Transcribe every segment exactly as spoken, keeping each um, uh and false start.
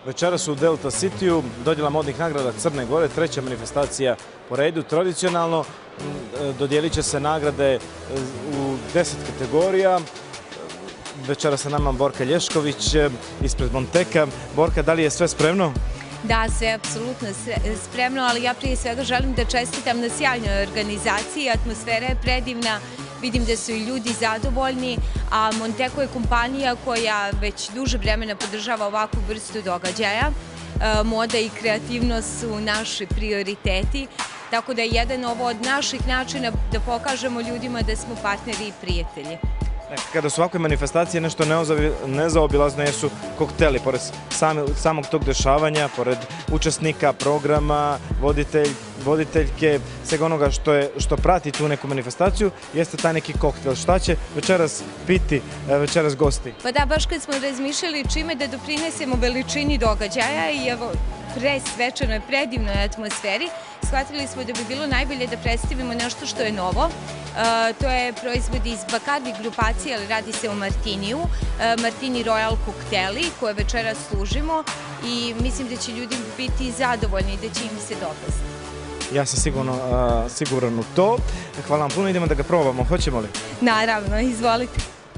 Večeras u Delta Cityu dodjela modnih nagrada Crne Gore, treća manifestacija po redu. Tradicionalno dodijelit će se nagrade u deset kategorija. Večeras sa nama Borka Lješković ispred Monteka. Borka, da li je sve spremno? Da, sve je apsolutno spremno, ali ja prije svega želim da čestitam na sjajnoj organizaciji. Atmosfera je predivna, vidim da su i ljudi zadovoljni, a Monteko je kompanija koja već duže vremena podržava ovakvu vrstu događaja. Moda i kreativnost su naši prioriteti, tako da je jedan ovo od naših načina da pokažemo ljudima da smo partneri i prijatelji. Kada su ovakve manifestacije, nešto nezaobilazno jesu kokteli, pored samog tog dešavanja, pored učesnika, programa, voditeljke, svega onoga što prati tu neku manifestaciju, jeste taj neki koktel. Šta će večeras piti, večeras gosti? Pa da, baš kad smo razmišljali čime da doprinesemo veličini događaja i evo, pre svečanoj, predivnoj atmosferi, shvatili smo da bi bilo najbolje da predstavimo nešto što je novo. To je proizvod iz Bacardi grupacije, ali radi se o Martiniju, Martini Royal kokteli koje večeras služimo i mislim da će ljudi biti zadovoljni i da će im se dopasti. Ja sam siguran u to. Hvala vam puno, idemo da ga probamo, hoćemo li? Naravno, izvolite.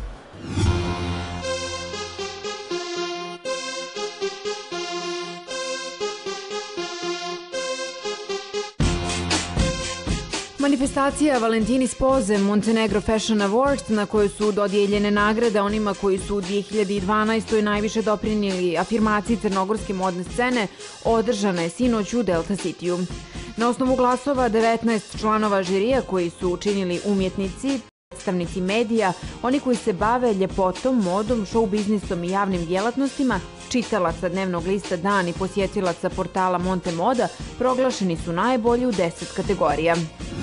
Manifestacija Valentini Spoze Montenegro Fashion Awards, na kojoj su dodijeljene nagrade onima koji su u dvije hiljade dvanaestoj. najviše doprinijeli afirmaciji crnogorske modne scene, održana je sinoć u Delta Cityu. Na osnovu glasova devetnaest članova žirija koji su učinili umjetnici, predstavnici medija, oni koji se bave ljepotom, modom, show biznisom i javnim djelatnostima, čitalaca dnevnog lista Dan i posjetilaca portala Monte Moda, proglašeni su najbolji u deset kategorija.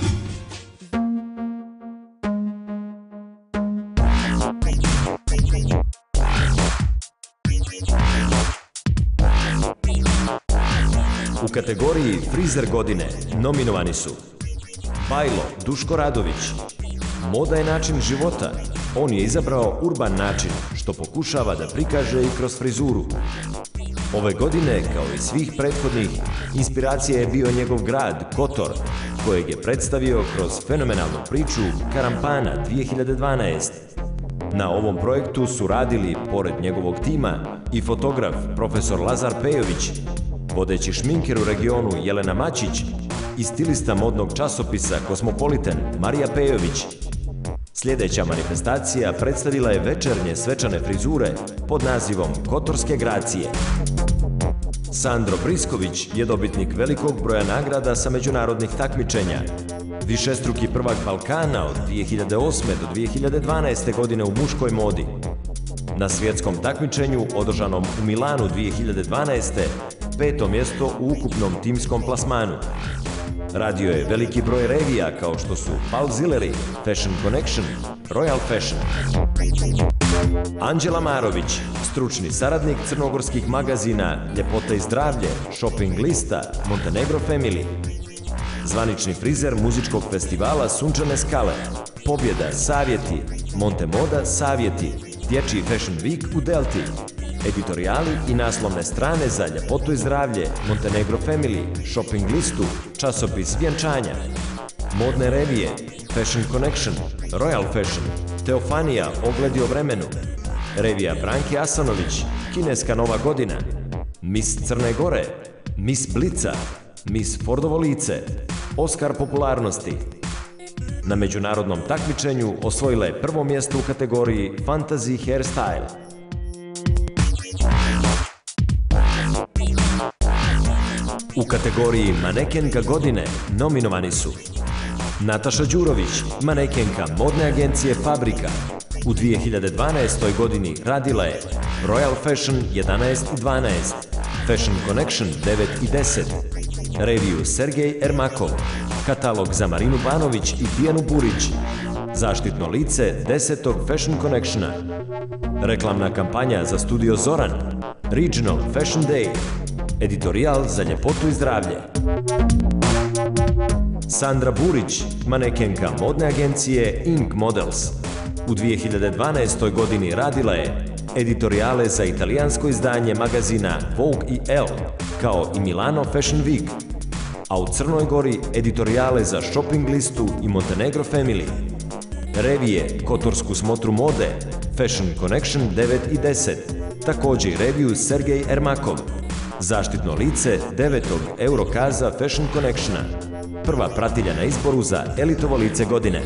U kategoriji Frizer godine nominovani su Bajlo Duško Radović. Moda je način života. On je izabrao urban način, što pokušava da prikaže i kroz frizuru. Ove godine, kao i svih prethodnih, inspiracija je bio njegov grad, Kotor, kojeg je predstavio kroz fenomenalnu priču Karampana dvije hiljade dvanaeste. Na ovom projektu su radili, pored njegovog tima, i fotograf profesor Lazar Pejović, vodeći šminker u regionu Jelena Mačić i stilista modnog časopisa Kosmopolitan Marija Pejović. Sljedeća manifestacija predstavila je večernje svečane frizure pod nazivom Kotorske gracije. Sandro Brisković je dobitnik velikog broja nagrada sa međunarodnih takmičenja. Višestruki prvak Balkana od dvije hiljade osme do dvije hiljade dvanaeste. godine u muškoj modi. Na svjetskom takmičenju, održanom u Milanu dvije hiljade dvanaeste. peto mjesto u ukupnom timskom plasmanu. Radio je veliki broj revija kao što su Palzilleri, Fashion Connection, Royal Fashion. Anđela Marović, stručni saradnik crnogorskih magazina Ljepota i zdravlje, Shopping lista, Montenegro Family. Zvanični frizer muzičkog festivala Sunčane skale, Pobjeda, Savjeti, Monte Moda, Savjeti, Dječji Fashion Week u Delti. Editorijali i naslovne strane za Ljepotu i zdravlje, Montenegro Family, Shopping listu, časopis Vjenčanja. Modne revije, Fashion Connection, Royal Fashion, Teofanija, Ogledi o vremenu. Revija Branki Asanović, Kineska nova godina. Miss Crne Gore, Miss Blica, Miss Fordovo lice, Oskar popularnosti. Na međunarodnom takmičenju osvojila je prvo mjesto u kategoriji Fantasy Hairstyle. U kategoriji Manekenka godine nominovani su Nataša Đurović, manekenka modne agencije Fabrika. U dvije hiljade dvanaestoj. godini radila je Royal Fashion jedanaest i dvanaest, Fashion Connection devet i deset, reviju Sergej Ermakov, katalog za Marinu Banović i Tijanu Burić, zaštitno lice desetog Fashion Connectiona, reklamna kampanja za studio Zoran, Regional Fashion Day, editorijal za Ljepotu i zdravlje. Sandra Burić, manekenka modne agencije Ink Models. U dvije hiljade dvanaestoj. godini radila je editorijale za italijansko izdanje magazina Vogue i Elle, kao i Milano Fashion Week, a u Crnoj Gori editorijale za Shopping listu i Montenegro Family, revije Kotorsku smotru mode, Fashion Connection devet i deset, također i reviju Sergej Ermakov, zaštitno lice devetog Eurokaza Fashion Connectiona, prva pratilja na izboru za elitovo lice godine.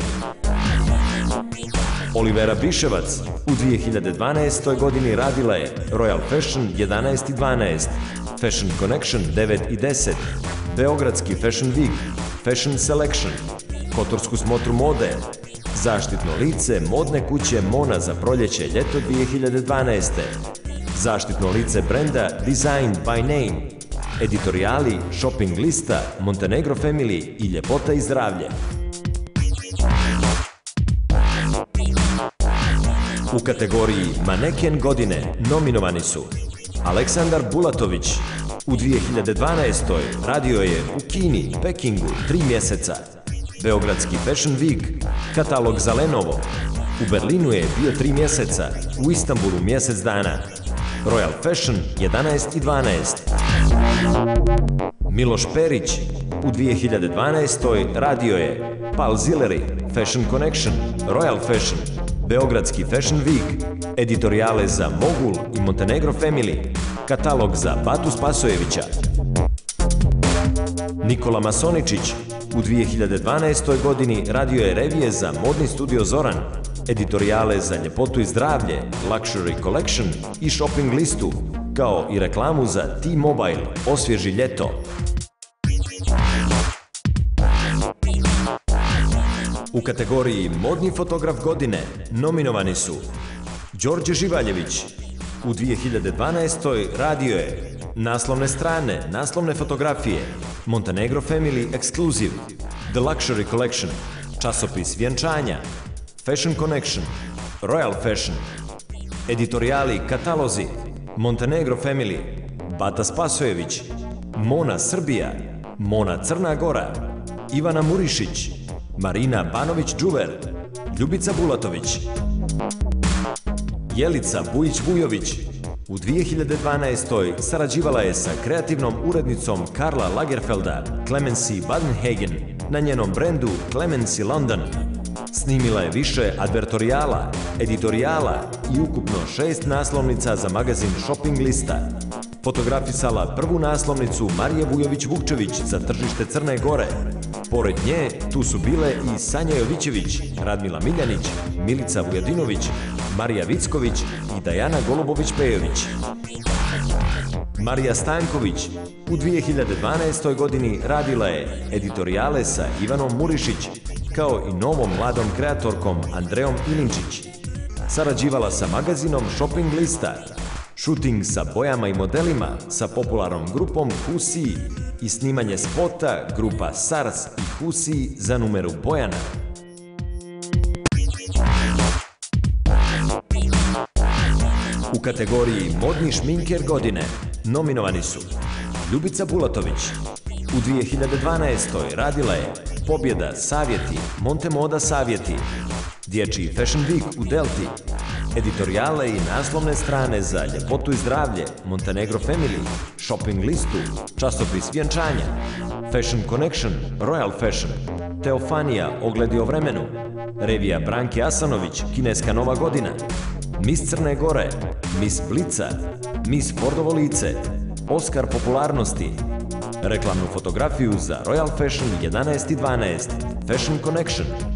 Olivera Biševac u dvije hiljade dvanaestoj. godini radila je Royal Fashion jedanaest i dvanaest, Fashion Connection devet i deset, Beogradski Fashion Week, Fashion Selection, Kotorsku smotru mode, zaštitno lice modne kuće Mona za proljeće-ljeto dvije hiljade dvanaeste. Zaštitno lice brenda Designed by Name, editorijali Shopping lista, Montenegro Family i Ljepota i zdravlje. U kategoriji Maneken godine nominovani su Aleksandar Bulatović. U dvije hiljade dvanaestoj. radio je u Kini, Pekingu, tri mjeseca. Beogradski Fashion Week, katalog za Lenovo. U Berlinu je bio tri mjeseca, u Istanbulu mjesec dana. Royal Fashion jedanaest i dvanaest. Miloš Perić. U dvije hiljade dvanaestoj. radio je Palzilleri, Fashion Connection, Royal Fashion, Beogradski Fashion Week, editorijale za Mogul i Montenegro Family, katalog za Batu Spasojevića. Nikola Masoničić. U dvije hiljade dvanaestoj. godini radio je revije za modni studio Zoran, editorijale za Ljepotu i zdravlje, Luxury Collection i Shopping listu, kao i reklamu za T-Mobile, Osvježi ljeto. U kategoriji Modni fotograf godine nominovani su Đorđe Živaljević. U dvije hiljade dvanaestoj. radio je naslovne strane, naslovne fotografije, Montenegro Family Exclusive, The Luxury Collection, časopis vjenčanja, Fashion Connection, Royal Fashion, editorijali katalozi, Montenegro Family, Bata Spasojević, Mona Srbija, Mona Crna Gora, Ivana Murišić, Marina Banović-Đuver, Ljubica Bulatović. Jelica Bujić-Vujović. U dvije hiljade dvanaestoj. sarađivala je sa kreativnom urednicom Karla Lagerfelda, Clemency Badenhagen, na njenom brendu Clemency London. Snimila je više advertorijala, editorijala i ukupno šest naslovnica za magazin Shopping lista. Fotografisala prvu naslovnicu Marije Vujović-Vukčević za tržište Crne Gore. Pored nje tu su bile i Sanja Jovićević, Radmila Miljanić, Milica Vujadinović, Marija Vicković i Dajana Golubović-Pejović. Marija Stanković. U dvije hiljade dvanaestoj. godini radila je editorijale sa Ivanom Murišić, kao i novom mladom kreatorkom Andreom Ilinčić. Sarađivala sa magazinom Shopping lista, shooting sa bojama i modelima sa popularnom grupom Husi i snimanje spota grupa Sars i Husi za numeru Bojana. U kategoriji Modni šminker godine nominovani su Ljubica Bulatović. U dvije hiljade dvanaestoj. radila je Pobjeda, Savjeti, Montemoda Savjeti, Dječji Fashion Week u Delti, editorijale i naslovne strane za Ljepotu i zdravlje, Montenegro Family, Shopping listu, časopis vjenčanja, Fashion Connection, Royal Fashion, Teofanija, Ogledi o vremenu, revija Branke Asanović, Kineska nova godina, Miss Crne Gore, Miss Blica, Miss Fordovo lice, Oskar popularnosti, reklamnu fotografiju za Royal Fashion jedanaest i dvanaest, Fashion Connection,